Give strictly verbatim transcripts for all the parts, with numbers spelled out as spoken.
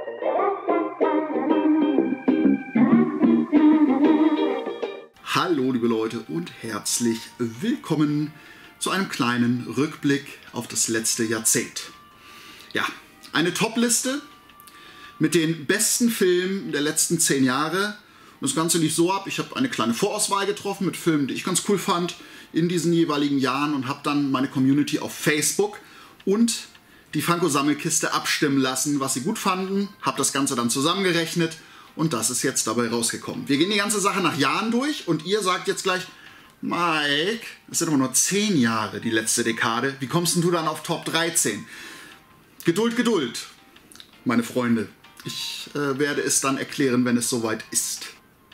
Hallo liebe Leute und herzlich willkommen zu einem kleinen Rückblick auf das letzte Jahrzehnt. Ja, eine Top-Liste mit den besten Filmen der letzten zehn Jahre. Und das Ganze lief so ab, ich habe eine kleine Vorauswahl getroffen mit Filmen, die ich ganz cool fand in diesen jeweiligen Jahren und habe dann meine Community auf Facebook und die Funko-Sammelkiste abstimmen lassen, was sie gut fanden, habe das Ganze dann zusammengerechnet und das ist jetzt dabei rausgekommen. Wir gehen die ganze Sache nach Jahren durch und ihr sagt jetzt gleich, Mike, das sind aber nur zehn Jahre, die letzte Dekade, wie kommst denn du dann auf Top dreizehn? Geduld, Geduld, meine Freunde. Ich äh, werde es dann erklären, wenn es soweit ist.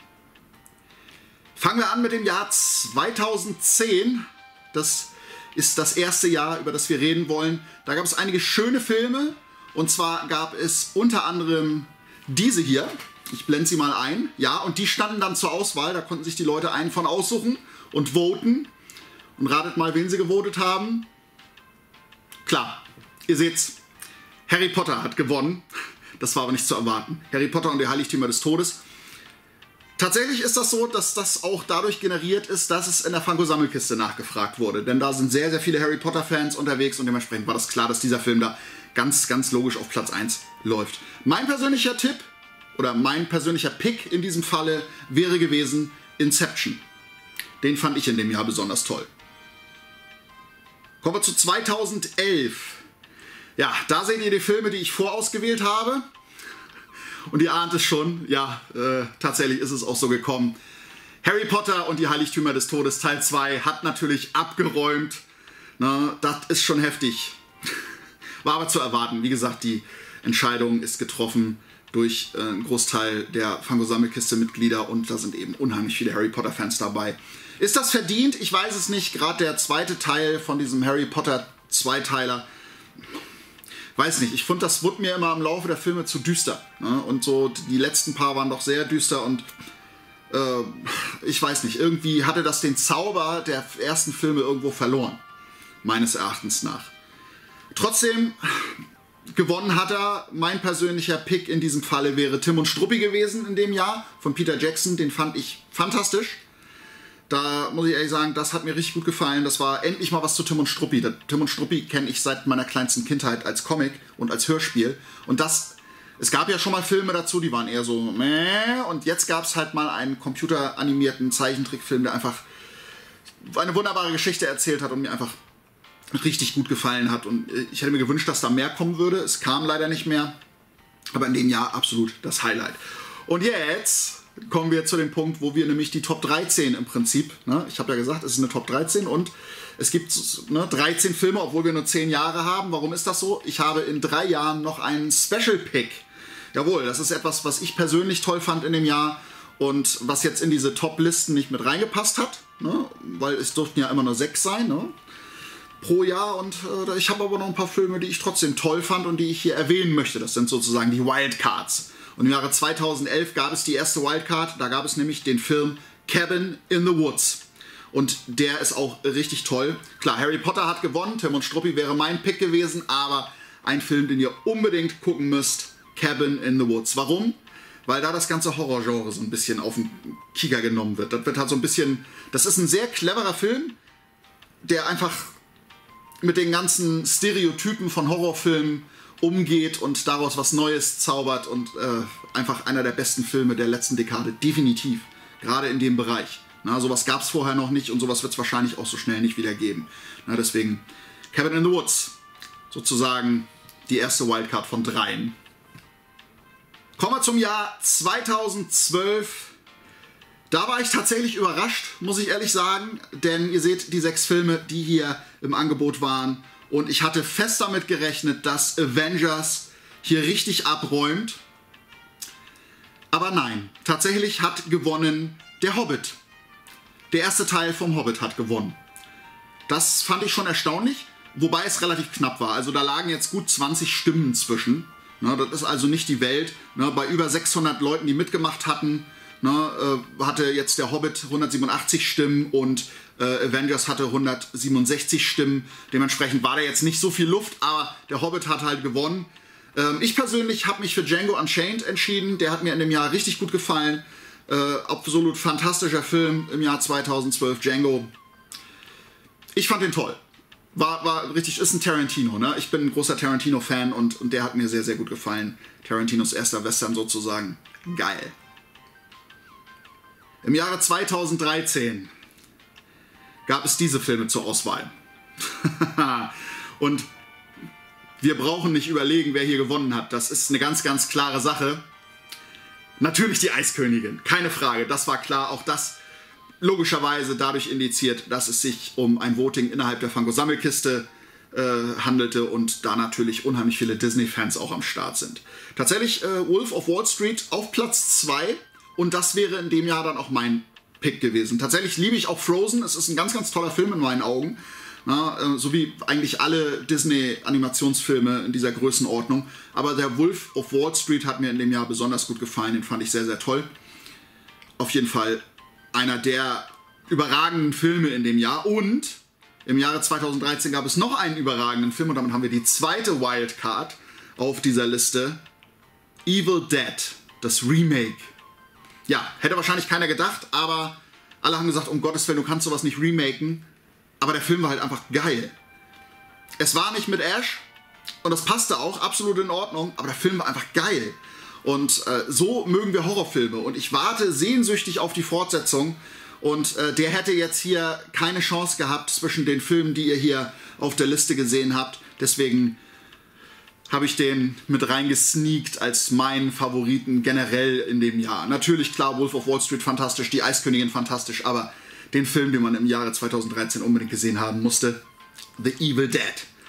Fangen wir an mit dem Jahr zweitausendzehn. Das ist das erste Jahr, über das wir reden wollen. Da gab es einige schöne Filme. Und zwar gab es unter anderem diese hier. Ich blende sie mal ein. Ja, und die standen dann zur Auswahl. Da konnten sich die Leute einen von aussuchen und voten. Und ratet mal, wen sie gewotet haben. Klar, ihr seht's. Harry Potter hat gewonnen. Das war aber nicht zu erwarten. Harry Potter und die Heiligtümer des Todes. Tatsächlich ist das so, dass das auch dadurch generiert ist, dass es in der Funko-Sammelkiste nachgefragt wurde. Denn da sind sehr, sehr viele Harry Potter-Fans unterwegs und dementsprechend war das klar, dass dieser Film da ganz, ganz logisch auf Platz eins läuft. Mein persönlicher Tipp oder mein persönlicher Pick in diesem Falle wäre gewesen Inception. Den fand ich in dem Jahr besonders toll. Kommen wir zu zweitausendelf. Ja, da seht ihr die Filme, die ich vorausgewählt habe. Und ihr ahnt es schon, ja, äh, tatsächlich ist es auch so gekommen. Harry Potter und die Heiligtümer des Todes Teil zwei hat natürlich abgeräumt. Na, das ist schon heftig. War aber zu erwarten. Wie gesagt, die Entscheidung ist getroffen durch äh, einen Großteil der Funko-Sammelkiste-Mitglieder und da sind eben unheimlich viele Harry Potter-Fans dabei. Ist das verdient? Ich weiß es nicht. Gerade der zweite Teil von diesem Harry Potter Zweiteiler, weiß nicht, ich fand, das wurde mir immer im Laufe der Filme zu düster. Ne? Und so, die letzten paar waren doch sehr düster und äh, ich weiß nicht, irgendwie hatte das den Zauber der ersten Filme irgendwo verloren. Meines Erachtens nach. Trotzdem, gewonnen hat er, mein persönlicher Pick in diesem Falle wäre Tim und Struppi gewesen in dem Jahr von Peter Jackson. Den fand ich fantastisch. Da muss ich ehrlich sagen, das hat mir richtig gut gefallen. Das war endlich mal was zu Tim und Struppi. Tim und Struppi kenne ich seit meiner kleinsten Kindheit als Comic und als Hörspiel. Und das, es gab ja schon mal Filme dazu, die waren eher so meh. Und jetzt gab es halt mal einen computeranimierten Zeichentrickfilm, der einfach eine wunderbare Geschichte erzählt hat und mir einfach richtig gut gefallen hat. Und ich hätte mir gewünscht, dass da mehr kommen würde. Es kam leider nicht mehr. Aber in dem Jahr absolut das Highlight. Und jetzt kommen wir zu dem Punkt, wo wir nämlich die Top dreizehn im Prinzip, ne, ich habe ja gesagt, es ist eine Top dreizehn und es gibt ne, dreizehn Filme, obwohl wir nur zehn Jahre haben. Warum ist das so? Ich habe in drei Jahren noch einen Special Pick. Jawohl, das ist etwas, was ich persönlich toll fand in dem Jahr und was jetzt in diese Top-Listen nicht mit reingepasst hat, ne, weil es durften ja immer nur sechs sein, ne, pro Jahr und äh, ich habe aber noch ein paar Filme, die ich trotzdem toll fand und die ich hier erwähnen möchte. Das sind sozusagen die Wildcards. Und im Jahre zweitausendelf gab es die erste Wildcard, da gab es nämlich den Film Cabin in the Woods. Und der ist auch richtig toll. Klar, Harry Potter hat gewonnen, Tim und Struppi wäre mein Pick gewesen, aber ein Film, den ihr unbedingt gucken müsst, Cabin in the Woods. Warum? Weil da das ganze Horrorgenre so ein bisschen auf den Kieker genommen wird. Das wird halt so ein bisschen, das ist ein sehr cleverer Film, der einfach mit den ganzen Stereotypen von Horrorfilmen umgeht und daraus was Neues zaubert und äh, einfach einer der besten Filme der letzten Dekade, definitiv, gerade in dem Bereich. Na, sowas gab es vorher noch nicht und sowas wird es wahrscheinlich auch so schnell nicht wieder geben. Na, deswegen Cabin in the Woods, sozusagen die erste Wildcard von dreien. Kommen wir zum Jahr zweitausendzwölf. Da war ich tatsächlich überrascht, muss ich ehrlich sagen, denn ihr seht die sechs Filme, die hier im Angebot waren. Und ich hatte fest damit gerechnet, dass Avengers hier richtig abräumt. Aber nein, tatsächlich hat gewonnen der Hobbit. Der erste Teil vom Hobbit hat gewonnen. Das fand ich schon erstaunlich, wobei es relativ knapp war. Also da lagen jetzt gut zwanzig Stimmen zwischen. Ne, das ist also nicht die Welt. Ne, bei über sechshundert Leuten, die mitgemacht hatten, ne, äh, hatte jetzt der Hobbit hundertsiebenundachtzig Stimmen und äh, Avengers hatte hundertsiebenundsechzig Stimmen. Dementsprechend war da jetzt nicht so viel Luft, aber der Hobbit hat halt gewonnen. Ähm, ich persönlich habe mich für Django Unchained entschieden. Der hat mir in dem Jahr richtig gut gefallen. Äh, absolut fantastischer Film im Jahr zweitausendzwölf, Django. Ich fand den toll. War, war richtig, ist ein Tarantino, ne? Ich bin ein großer Tarantino-Fan und, und der hat mir sehr, sehr gut gefallen. Tarantinos erster Western sozusagen. Geil. Im Jahre zweitausenddreizehn gab es diese Filme zur Auswahl. Und wir brauchen nicht überlegen, wer hier gewonnen hat. Das ist eine ganz, ganz klare Sache. Natürlich die Eiskönigin, keine Frage, das war klar. Auch das logischerweise dadurch indiziert, dass es sich um ein Voting innerhalb der Funko-Sammelkiste äh, handelte und da natürlich unheimlich viele Disney-Fans auch am Start sind. Tatsächlich äh, Wolf of Wall Street auf Platz zwei und das wäre in dem Jahr dann auch mein Pick gewesen. Tatsächlich liebe ich auch Frozen, es ist ein ganz, ganz toller Film in meinen Augen. Na, äh, so wie eigentlich alle Disney-Animationsfilme in dieser Größenordnung. Aber der Wolf of Wall Street hat mir in dem Jahr besonders gut gefallen, den fand ich sehr, sehr toll. Auf jeden Fall einer der überragenden Filme in dem Jahr. Und im Jahre zweitausenddreizehn gab es noch einen überragenden Film und damit haben wir die zweite Wildcard auf dieser Liste. Evil Dead, das Remake. Ja, hätte wahrscheinlich keiner gedacht, aber alle haben gesagt, um Gottes Willen, du kannst sowas nicht remaken. Aber der Film war halt einfach geil. Es war nicht mit Ash und das passte auch, absolut in Ordnung, aber der Film war einfach geil. Und äh, so mögen wir Horrorfilme und ich warte sehnsüchtig auf die Fortsetzung und äh, der hätte jetzt hier keine Chance gehabt zwischen den Filmen, die ihr hier auf der Liste gesehen habt. Deswegen habe ich den mit reingesneakt als meinen Favoriten generell in dem Jahr. Natürlich, klar, Wolf of Wall Street fantastisch, die Eiskönigin fantastisch, aber den Film, den man im Jahre zweitausenddreizehn unbedingt gesehen haben musste, The Evil Dead.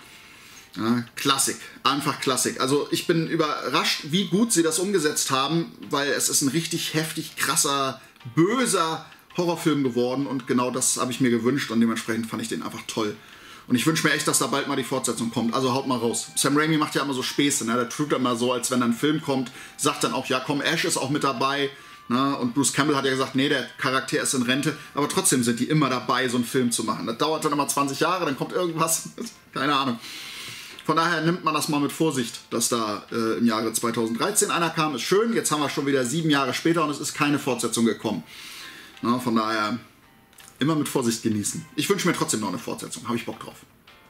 Ja, Klassik, einfach Klassik. Also ich bin überrascht, wie gut sie das umgesetzt haben, weil es ist ein richtig heftig, krasser, böser Horrorfilm geworden und genau das habe ich mir gewünscht und dementsprechend fand ich den einfach toll. Und ich wünsche mir echt, dass da bald mal die Fortsetzung kommt. Also haut mal raus. Sam Raimi macht ja immer so Späße, ne? Der tut immer so, als wenn dann ein Film kommt, sagt dann auch, ja komm, Ash ist auch mit dabei. Na, und Bruce Campbell hat ja gesagt, nee, der Charakter ist in Rente, aber trotzdem sind die immer dabei, so einen Film zu machen. Das dauert dann immer zwanzig Jahre, dann kommt irgendwas, keine Ahnung. Von daher nimmt man das mal mit Vorsicht, dass da äh, im Jahre zweitausenddreizehn einer kam, ist schön, jetzt haben wir schon wieder sieben Jahre später und es ist keine Fortsetzung gekommen. Na, von daher immer mit Vorsicht genießen. Ich wünsche mir trotzdem noch eine Fortsetzung, habe ich Bock drauf.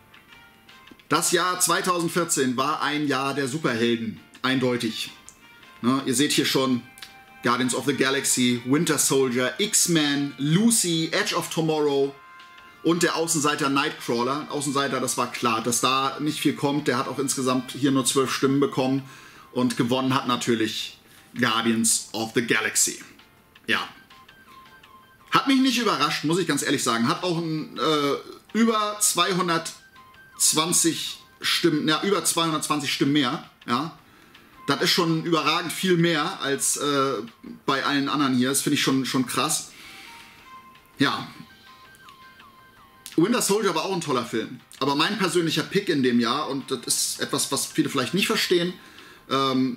Das Jahr zweitausendvierzehn war ein Jahr der Superhelden, eindeutig. Na, ihr seht hier schon Guardians of the Galaxy, Winter Soldier, X-Men, Lucy, Edge of Tomorrow und der Außenseiter Nightcrawler. Außenseiter, das war klar, dass da nicht viel kommt. Der hat auch insgesamt hier nur zwölf Stimmen bekommen und gewonnen hat natürlich Guardians of the Galaxy. Ja. Hat mich nicht überrascht, muss ich ganz ehrlich sagen. Hat auch ein, äh, über zweihundertzwanzig Stimmen, ja, über zweihundertzwanzig Stimmen mehr, ja. Das ist schon überragend viel mehr als äh, bei allen anderen hier. Das finde ich schon, schon krass. Ja. Winter Soldier war auch ein toller Film. Aber mein persönlicher Pick in dem Jahr, und das ist etwas, was viele vielleicht nicht verstehen, ähm,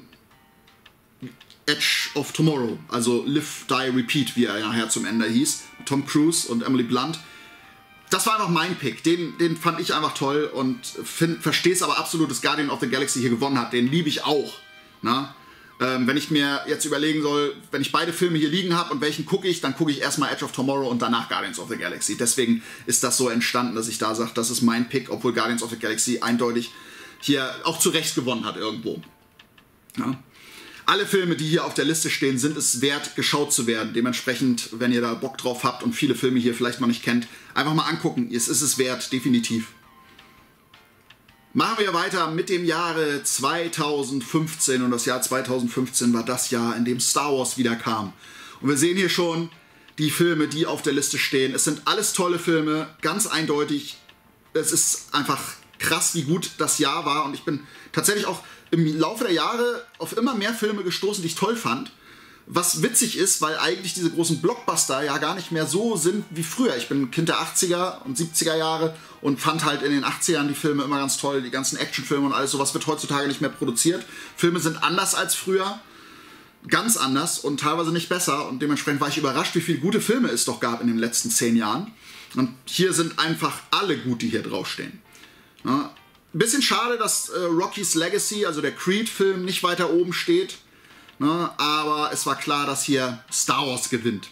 Edge of Tomorrow, also Live, Die, Repeat, wie er nachher zum Ende hieß. Tom Cruise und Emily Blunt. Das war einfach mein Pick. Den, den fand ich einfach toll und verstehe es aber absolut, dass Guardian of the Galaxy hier gewonnen hat. Den liebe ich auch. Na? Ähm, wenn ich mir jetzt überlegen soll, wenn ich beide Filme hier liegen habe und welchen gucke ich, dann gucke ich erstmal Edge of Tomorrow und danach Guardians of the Galaxy. Deswegen ist das so entstanden, dass ich da sage, das ist mein Pick, obwohl Guardians of the Galaxy eindeutig hier auch zu Recht gewonnen hat irgendwo. Ja? Alle Filme, die hier auf der Liste stehen, sind es wert, geschaut zu werden. Dementsprechend, wenn ihr da Bock drauf habt und viele Filme hier vielleicht noch nicht kennt, einfach mal angucken. Es ist es wert, definitiv. Machen wir weiter mit dem Jahre zweitausendfünfzehn und das Jahr zweitausendfünfzehn war das Jahr, in dem Star Wars wieder kam. Und wir sehen hier schon die Filme, die auf der Liste stehen. Es sind alles tolle Filme, ganz eindeutig. Es ist einfach krass, wie gut das Jahr war und ich bin tatsächlich auch im Laufe der Jahre auf immer mehr Filme gestoßen, die ich toll fand. Was witzig ist, weil eigentlich diese großen Blockbuster ja gar nicht mehr so sind wie früher. Ich bin Kind der achtziger und siebziger Jahre und fand halt in den achtzigern die Filme immer ganz toll. Die ganzen Actionfilme und alles sowas wird heutzutage nicht mehr produziert. Filme sind anders als früher. Ganz anders und teilweise nicht besser. Und dementsprechend war ich überrascht, wie viele gute Filme es doch gab in den letzten zehn Jahren. Und hier sind einfach alle gut, die hier draufstehen. Ja, bisschen schade, dass äh, Rocky's Legacy, also der Creed-Film, nicht weiter oben steht. Ne? Aber es war klar, dass hier Star Wars gewinnt.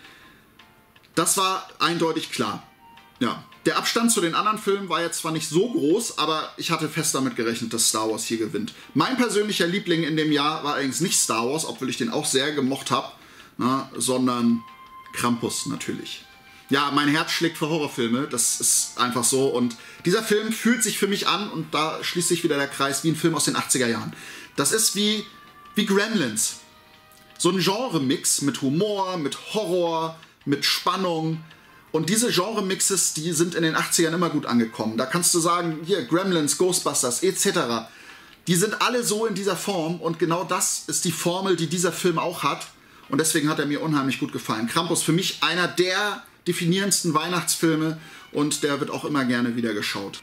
Das war eindeutig klar. Ja. Der Abstand zu den anderen Filmen war jetzt zwar nicht so groß, aber ich hatte fest damit gerechnet, dass Star Wars hier gewinnt. Mein persönlicher Liebling in dem Jahr war allerdings nicht Star Wars, obwohl ich den auch sehr gemocht habe, ne, sondern Krampus natürlich. Ja, mein Herz schlägt für Horrorfilme, das ist einfach so. Und dieser Film fühlt sich für mich an, und da schließt sich wieder der Kreis, wie ein Film aus den achtziger Jahren. Das ist wie, wie Gremlins. So ein Genre-Mix mit Humor, mit Horror, mit Spannung. Und diese Genre-Mixes, die sind in den achtzigern immer gut angekommen. Da kannst du sagen, hier, Gremlins, Ghostbusters et cetera. Die sind alle so in dieser Form, und genau das ist die Formel, die dieser Film auch hat. Und deswegen hat er mir unheimlich gut gefallen. Krampus für mich einer der definierendsten Weihnachtsfilme, und der wird auch immer gerne wieder geschaut.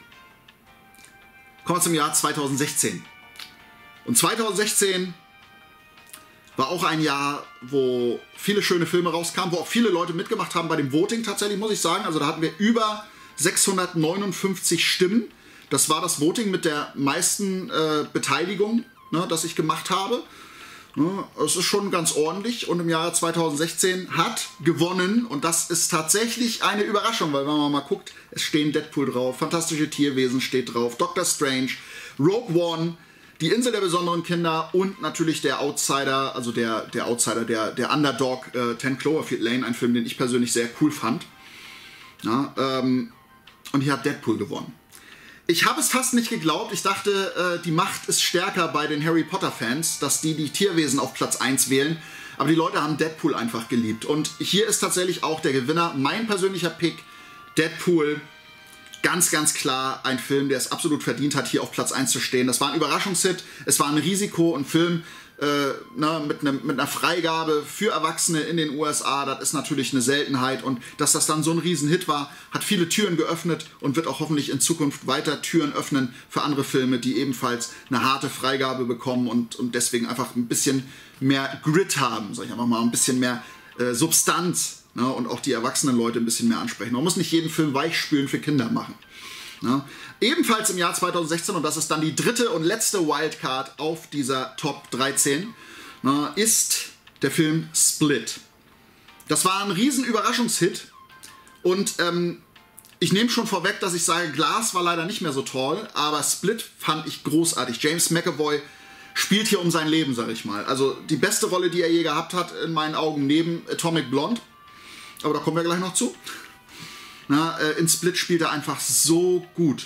Kommen wir zum Jahr zweitausendsechzehn. Und zweitausendsechzehn war auch ein Jahr, wo viele schöne Filme rauskamen, wo auch viele Leute mitgemacht haben bei dem Voting tatsächlich, muss ich sagen. Also da hatten wir über sechshundertneunundfünfzig Stimmen. Das war das Voting mit der meisten äh, Beteiligung, ne, das ich gemacht habe. Ne, es ist schon ganz ordentlich, und im Jahre zweitausendsechzehn hat gewonnen, und das ist tatsächlich eine Überraschung, weil wenn man mal guckt, es stehen Deadpool drauf, Fantastische Tierwesen steht drauf, Doctor Strange, Rogue One, Die Insel der besonderen Kinder und natürlich der Outsider, also der, der Outsider, der, der Underdog, äh, ten Cloverfield Lane, ein Film, den ich persönlich sehr cool fand. Ja, ähm, und hier hat Deadpool gewonnen. Ich habe es fast nicht geglaubt. Ich dachte, äh, die Macht ist stärker bei den Harry Potter Fans, dass die die Tierwesen auf Platz eins wählen. Aber die Leute haben Deadpool einfach geliebt. Und hier ist tatsächlich auch der Gewinner. Mein persönlicher Pick, Deadpool. Ganz, ganz klar ein Film, der es absolut verdient hat, hier auf Platz eins zu stehen. Das war ein Überraschungshit. Es war ein Risiko, ein Film äh, na, mit, ne, mit einer Freigabe für Erwachsene in den U S A. Das ist natürlich eine Seltenheit. Und dass das dann so ein Riesenhit war, hat viele Türen geöffnet und wird auch hoffentlich in Zukunft weiter Türen öffnen für andere Filme, die ebenfalls eine harte Freigabe bekommen und, und deswegen einfach ein bisschen mehr Grit haben, sag ich einfach mal, ein bisschen mehr äh, Substanz. Ne, und auch die erwachsenen Leute ein bisschen mehr ansprechen. Man muss nicht jeden Film weichspülen für Kinder machen. Ne. Ebenfalls im Jahr zweitausendsechzehn, und das ist dann die dritte und letzte Wildcard auf dieser Top dreizehn, ne, ist der Film Split. Das war ein riesen Überraschungshit, und ähm, ich nehme schon vorweg, dass ich sage, Glass war leider nicht mehr so toll, aber Split fand ich großartig. James McAvoy spielt hier um sein Leben, sag ich mal. Also die beste Rolle, die er je gehabt hat, in meinen Augen, neben Atomic Blonde. Aber da kommen wir gleich noch zu. Na, äh, in Split spielt er einfach so gut.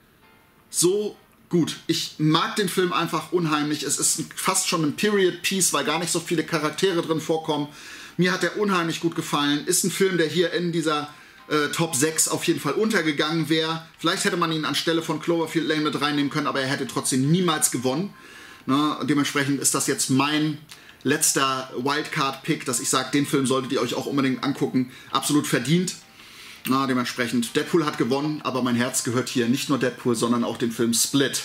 So gut. Ich mag den Film einfach unheimlich. Es ist fast schon ein Period-Piece, weil gar nicht so viele Charaktere drin vorkommen. Mir hat er unheimlich gut gefallen. Ist ein Film, der hier in dieser äh, Top sechs auf jeden Fall untergegangen wäre. Vielleicht hätte man ihn anstelle von Cloverfield Lane mit reinnehmen können, aber er hätte trotzdem niemals gewonnen. Na, dementsprechend ist das jetzt mein letzter Wildcard-Pick, dass ich sage, den Film solltet ihr euch auch unbedingt angucken. Absolut verdient. Na, dementsprechend, Deadpool hat gewonnen, aber mein Herz gehört hier nicht nur Deadpool, sondern auch dem Film Split.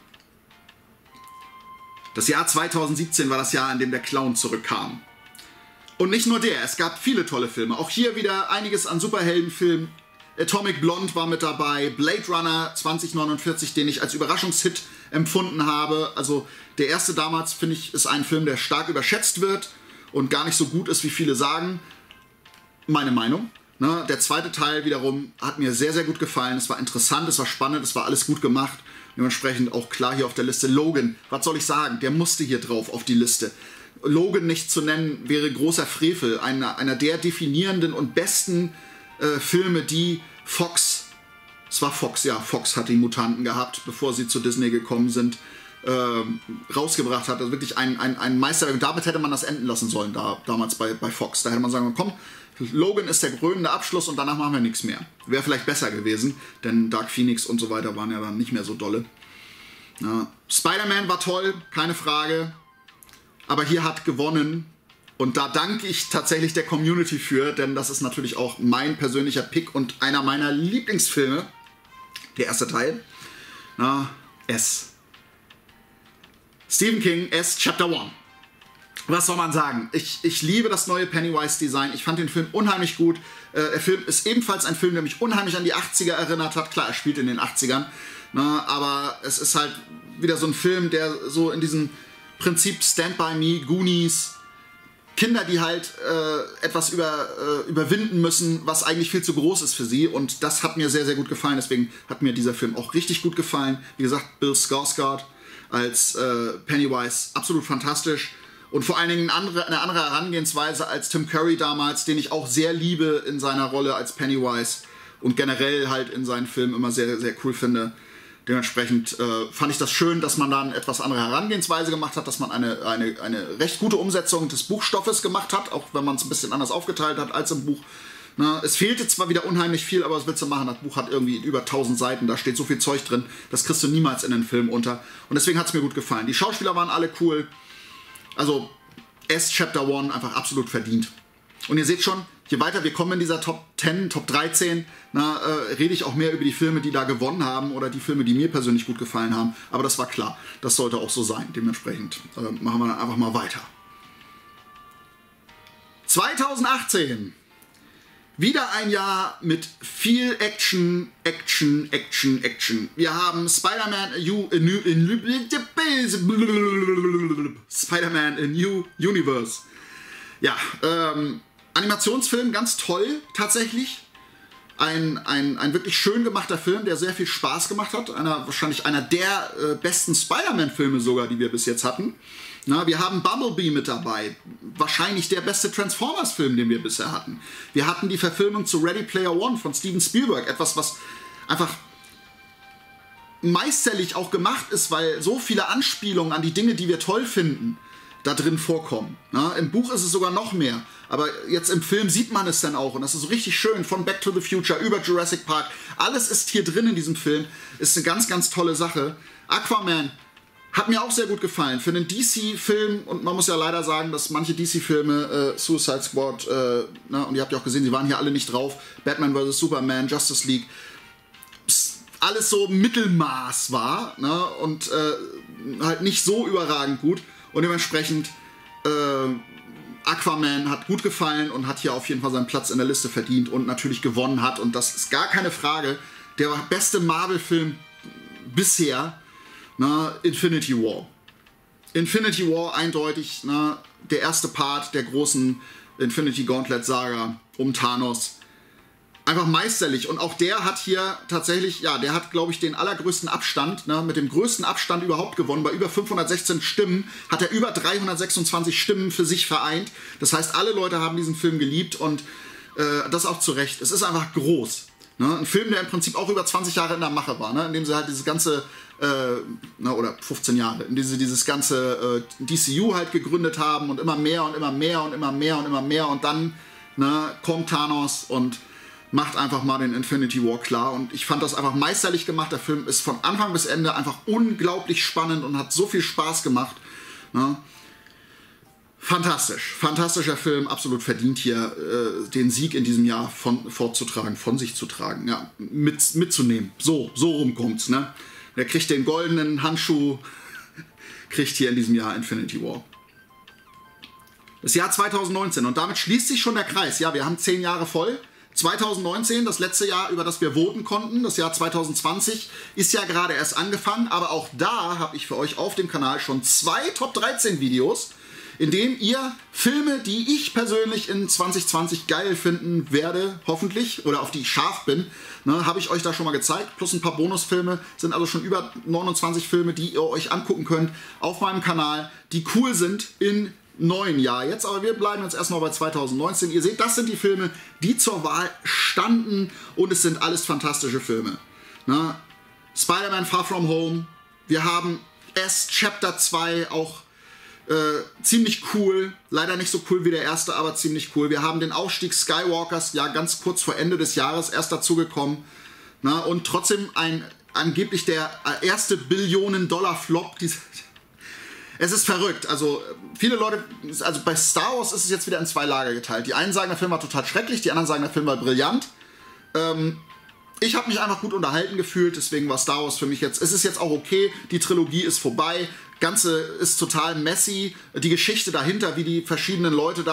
Das Jahr zweitausendsiebzehn war das Jahr, in dem der Clown zurückkam. Und nicht nur der, es gab viele tolle Filme. Auch hier wieder einiges an Superheldenfilmen. Atomic Blonde war mit dabei, Blade Runner zwanzig neunundvierzig, den ich als Überraschungshit empfunden habe. Also der erste damals, finde ich, ist ein Film, der stark überschätzt wird und gar nicht so gut ist, wie viele sagen. Meine Meinung. Ne? Der zweite Teil wiederum hat mir sehr, sehr gut gefallen. Es war interessant, es war spannend, es war alles gut gemacht. Dementsprechend auch klar hier auf der Liste. Logan, was soll ich sagen? Der musste hier drauf auf die Liste. Logan nicht zu nennen, wäre großer Frevel. Einer, einer der definierenden und besten äh, Filme, die Fox, es war Fox, ja, Fox hat die Mutanten gehabt, bevor sie zu Disney gekommen sind, äh, rausgebracht hat. Also wirklich ein, ein, ein Meisterwerk. Und damit hätte man das enden lassen sollen, da, damals bei, bei Fox. Da hätte man sagen können, komm, Logan ist der krönende Abschluss und danach machen wir nichts mehr. Wäre vielleicht besser gewesen, denn Dark Phoenix und so weiter waren ja dann nicht mehr so dolle. Ja. Spider-Man war toll, keine Frage. Aber hier hat gewonnen, und da danke ich tatsächlich der Community für, denn das ist natürlich auch mein persönlicher Pick und einer meiner Lieblingsfilme, der erste Teil. Na, S. Stephen King, S, Chapter eins. Was soll man sagen? Ich, ich liebe das neue Pennywise-Design. Ich fand den Film unheimlich gut. Äh, der Film ist ebenfalls ein Film, der mich unheimlich an die achtziger erinnert hat. Klar, er spielt in den achtzigern. Ne? Aber es ist halt wieder so ein Film, der so in diesem Prinzip Stand By Me, Goonies, Kinder, die halt äh, etwas über, äh, überwinden müssen, was eigentlich viel zu groß ist für sie. Und das hat mir sehr, sehr gut gefallen. Deswegen hat mir dieser Film auch richtig gut gefallen. Wie gesagt, Bill Skarsgård als äh, Pennywise, absolut fantastisch. Und vor allen Dingen eine andere, eine andere Herangehensweise als Tim Curry damals, den ich auch sehr liebe in seiner Rolle als Pennywise und generell halt in seinen Filmen immer sehr, sehr cool finde. Dementsprechend äh, fand ich das schön, dass man dann etwas andere Herangehensweise gemacht hat, dass man eine, eine, eine recht gute Umsetzung des Buchstoffes gemacht hat, auch wenn man es ein bisschen anders aufgeteilt hat als im Buch. Ne? Es fehlte zwar wieder unheimlich viel, aber was willst du machen? Das Buch hat irgendwie über tausend Seiten, da steht so viel Zeug drin, das kriegst du niemals in den Film unter. Und deswegen hat es mir gut gefallen. Die Schauspieler waren alle cool. Also S Chapter eins einfach absolut verdient. Und ihr seht schon, je weiter wir kommen in dieser Top zehn, Top dreizehn, na, äh, rede ich auch mehr über die Filme, die da gewonnen haben oder die Filme, die mir persönlich gut gefallen haben. Aber das war klar, das sollte auch so sein. Dementsprechend äh, machen wir dann einfach mal weiter. zweitausendachtzehn. Wieder ein Jahr mit viel Action, Action, Action, Action. Wir haben Spider-Man A New, Spider-Man A New Universe. Ja, ähm, Animationsfilm, ganz toll tatsächlich. Ein, ein, ein wirklich schön gemachter Film, der sehr viel Spaß gemacht hat. Einer, wahrscheinlich einer der äh, besten Spider-Man-Filme sogar, die wir bis jetzt hatten. Na, wir haben Bumblebee mit dabei. Wahrscheinlich der beste Transformers-Film, den wir bisher hatten. Wir hatten die Verfilmung zu Ready Player One von Steven Spielberg. Etwas, was einfach meisterlich auch gemacht ist, weil so viele Anspielungen an die Dinge, die wir toll finden, da drin vorkommen. Na, im Buch ist es sogar noch mehr. Aber jetzt im Film sieht man es dann auch. Und das ist so richtig schön. Von Back to the Future über Jurassic Park. Alles ist hier drin in diesem Film. Ist eine ganz, ganz tolle Sache. Aquaman hat mir auch sehr gut gefallen. Für einen D C-Film, und man muss ja leider sagen, dass manche D C-Filme, äh, Suicide Squad, äh, na, und ihr habt ja auch gesehen, sie waren hier alle nicht drauf, Batman versus. Superman, Justice League, pss, alles so Mittelmaß war, ne, und äh, halt nicht so überragend gut. Und dementsprechend, äh, Aquaman hat gut gefallen und hat hier auf jeden Fall seinen Platz in der Liste verdient und natürlich gewonnen hat. Und das ist gar keine Frage. Der beste Marvel-Film bisher, na, Infinity War. Infinity War eindeutig, na, der erste Part der großen Infinity Gauntlet Saga um Thanos. Einfach meisterlich. Und auch der hat hier tatsächlich, ja, der hat, glaube ich, den allergrößten Abstand, ne, mit dem größten Abstand überhaupt gewonnen. Bei über fünfhundertsechzehn Stimmen hat er über dreihundertsechsundzwanzig Stimmen für sich vereint. Das heißt, alle Leute haben diesen Film geliebt und äh, das auch zu Recht. Es ist einfach groß. Ne? Ein Film, der im Prinzip auch über zwanzig Jahre in der Mache war, ne? In dem sie halt dieses ganze, äh, na, oder fünfzehn Jahre, in dem sie dieses ganze äh, D C U halt gegründet haben und immer mehr und immer mehr und immer mehr und immer mehr und dann, ne, kommt Thanos und macht einfach mal den Infinity War klar. Und ich fand das einfach meisterlich gemacht. Der Film ist von Anfang bis Ende einfach unglaublich spannend und hat so viel Spaß gemacht. Ne? Fantastisch. Fantastischer Film. Absolut verdient hier äh, den Sieg in diesem Jahr von, fortzutragen, von sich zu tragen. Ja, mit, mitzunehmen. So, so rum kommt's. Ne? Der kriegt den goldenen Handschuh, kriegt hier in diesem Jahr Infinity War. Das Jahr zweitausendneunzehn. Und damit schließt sich schon der Kreis. Ja, wir haben zehn Jahre voll. zweitausendneunzehn, das letzte Jahr, über das wir voten konnten, das Jahr zweitausendzwanzig, ist ja gerade erst angefangen, aber auch da habe ich für euch auf dem Kanal schon zwei Top dreizehn Videos, in denen ihr Filme, die ich persönlich in zwanzig zwanzig geil finden werde, hoffentlich, oder auf die ich scharf bin, ne, habe ich euch da schon mal gezeigt, plus ein paar Bonusfilme, sind also schon über neunundzwanzig Filme, die ihr euch angucken könnt auf meinem Kanal, die cool sind in neuen Jahr jetzt, aber wir bleiben jetzt erstmal bei zweitausendneunzehn. Ihr seht, das sind die Filme, die zur Wahl standen und es sind alles fantastische Filme. Ne? Spider-Man Far From Home, wir haben S Chapter zwei, auch äh, ziemlich cool, leider nicht so cool wie der erste, aber ziemlich cool. Wir haben den Aufstieg Skywalkers, ja ganz kurz vor Ende des Jahres erst dazugekommen. Ne? Und trotzdem ein angeblich der erste Billionen-Dollar-Flop dieser. Es ist verrückt, also viele Leute, also bei Star Wars ist es jetzt wieder in zwei Lager geteilt. Die einen sagen, der Film war total schrecklich, die anderen sagen, der Film war brillant. Ähm, ich habe mich einfach gut unterhalten gefühlt, deswegen war Star Wars für mich jetzt, es ist jetzt auch okay, die Trilogie ist vorbei, Ganze ist total messy, die Geschichte dahinter, wie die verschiedenen Leute da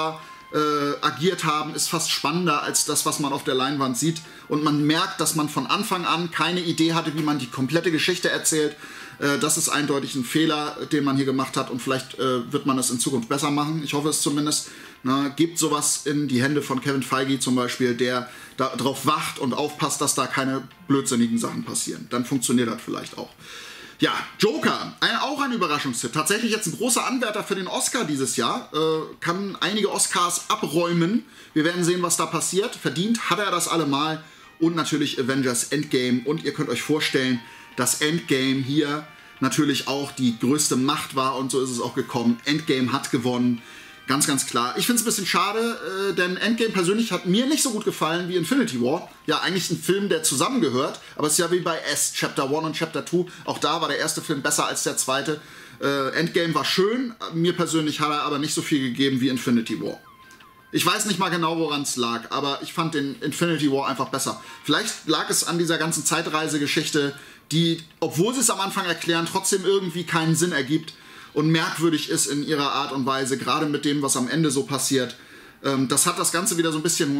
äh, agiert haben, ist fast spannender als das, was man auf der Leinwand sieht. Und man merkt, dass man von Anfang an keine Idee hatte, wie man die komplette Geschichte erzählt. Äh, das ist eindeutig ein Fehler, den man hier gemacht hat, und vielleicht äh, wird man es in Zukunft besser machen. Ich hoffe es zumindest. Na, gebt sowas in die Hände von Kevin Feige zum Beispiel, der darauf wacht und aufpasst, dass da keine blödsinnigen Sachen passieren. Dann funktioniert das vielleicht auch. Ja, Joker, ein, auch ein Überraschungshit. Tatsächlich jetzt ein großer Anwärter für den Oscar dieses Jahr. Äh, kann einige Oscars abräumen. Wir werden sehen, was da passiert. Verdient hat er das allemal. Und natürlich Avengers Endgame. Und ihr könnt euch vorstellen, dass Endgame hier natürlich auch die größte Macht war. Und so ist es auch gekommen. Endgame hat gewonnen. Ganz, ganz klar. Ich finde es ein bisschen schade, äh, denn Endgame persönlich hat mir nicht so gut gefallen wie Infinity War. Ja, eigentlich ein Film, der zusammengehört, aber es ist ja wie bei S, Chapter eins und Chapter zwei. Auch da war der erste Film besser als der zweite. Äh, Endgame war schön, mir persönlich hat er aber nicht so viel gegeben wie Infinity War. Ich weiß nicht mal genau, woran es lag, aber ich fand den Infinity War einfach besser. Vielleicht lag es an dieser ganzen Zeitreisegeschichte, die, obwohl sie es am Anfang erklären, trotzdem irgendwie keinen Sinn ergibt und merkwürdig ist in ihrer Art und Weise, gerade mit dem, was am Ende so passiert. Ähm, das hat das Ganze wieder so ein bisschen...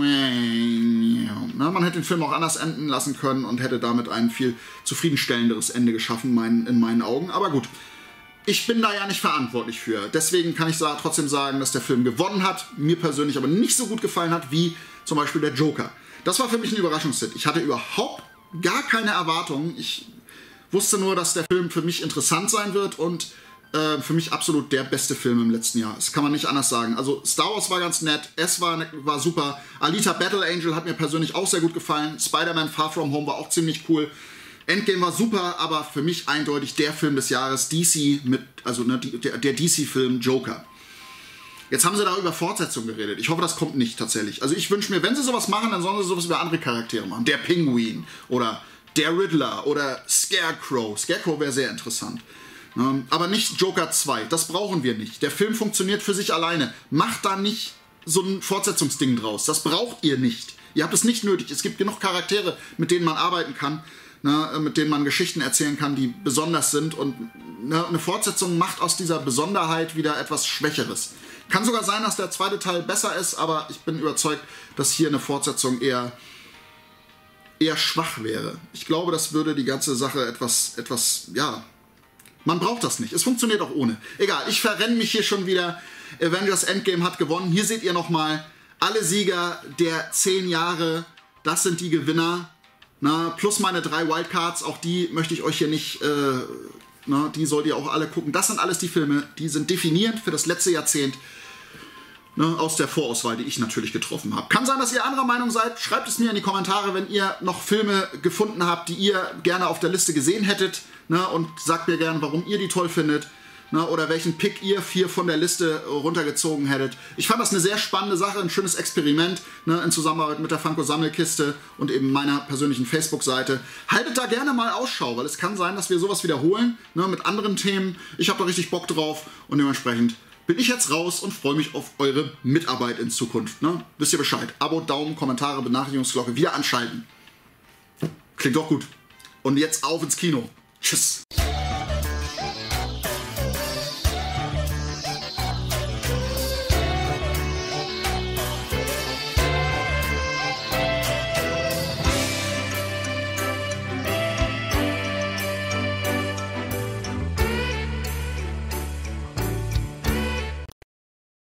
Na, man hätte den Film auch anders enden lassen können und hätte damit ein viel zufriedenstellenderes Ende geschaffen, mein, in meinen Augen. Aber gut, ich bin da ja nicht verantwortlich für. Deswegen kann ich trotzdem sagen, dass der Film gewonnen hat, mir persönlich aber nicht so gut gefallen hat, wie zum Beispiel der Joker. Das war für mich ein Überraschungshit. Ich hatte überhaupt gar keine Erwartungen. Ich wusste nur, dass der Film für mich interessant sein wird und Äh, für mich absolut der beste Film im letzten Jahr. Das kann man nicht anders sagen. Also Star Wars war ganz nett, S war, war super, Alita Battle Angel hat mir persönlich auch sehr gut gefallen, Spider-Man Far From Home war auch ziemlich cool, Endgame war super, aber für mich eindeutig der Film des Jahres, D C mit, also ne, der, der D C-Film Joker. Jetzt haben sie da über Fortsetzung geredet. Ich hoffe, das kommt nicht tatsächlich. Also ich wünsche mir, wenn sie sowas machen, dann sollen sie sowas über andere Charaktere machen. Der Pinguin oder der Riddler oder Scarecrow. Scarecrow wäre sehr interessant. Aber nicht Joker zwei, das brauchen wir nicht. Der Film funktioniert für sich alleine. Macht da nicht so ein Fortsetzungsding draus. Das braucht ihr nicht. Ihr habt es nicht nötig. Es gibt genug Charaktere, mit denen man arbeiten kann, ne, mit denen man Geschichten erzählen kann, die besonders sind. Und ne, eine Fortsetzung macht aus dieser Besonderheit wieder etwas Schwächeres. Kann sogar sein, dass der zweite Teil besser ist, aber ich bin überzeugt, dass hier eine Fortsetzung eher, eher schwach wäre. Ich glaube, das würde die ganze Sache etwas, etwas, ja... Man braucht das nicht. Es funktioniert auch ohne. Egal, ich verrenne mich hier schon wieder. Avengers Endgame hat gewonnen. Hier seht ihr nochmal alle Sieger der zehn Jahre. Das sind die Gewinner. Na, plus meine drei Wildcards. Auch die möchte ich euch hier nicht... Äh, na, die sollt ihr auch alle gucken. Das sind alles die Filme, die sind definierend für das letzte Jahrzehnt. Ne, aus der Vorauswahl, die ich natürlich getroffen habe. Kann sein, dass ihr anderer Meinung seid. Schreibt es mir in die Kommentare, wenn ihr noch Filme gefunden habt, die ihr gerne auf der Liste gesehen hättet. Ne, und sagt mir gerne, warum ihr die toll findet. Ne, oder welchen Pick ihr vier von der Liste runtergezogen hättet. Ich fand das eine sehr spannende Sache, ein schönes Experiment, ne, in Zusammenarbeit mit der Funko-Sammelkiste und eben meiner persönlichen Facebook-Seite. Haltet da gerne mal Ausschau, weil es kann sein, dass wir sowas wiederholen, ne, mit anderen Themen. Ich habe da richtig Bock drauf und dementsprechend bin ich jetzt raus und freue mich auf eure Mitarbeit in Zukunft. Ne? Wisst ihr Bescheid. Abo, Daumen, Kommentare, Benachrichtigungsglocke wieder anschalten. Klingt doch gut. Und jetzt auf ins Kino. Tschüss.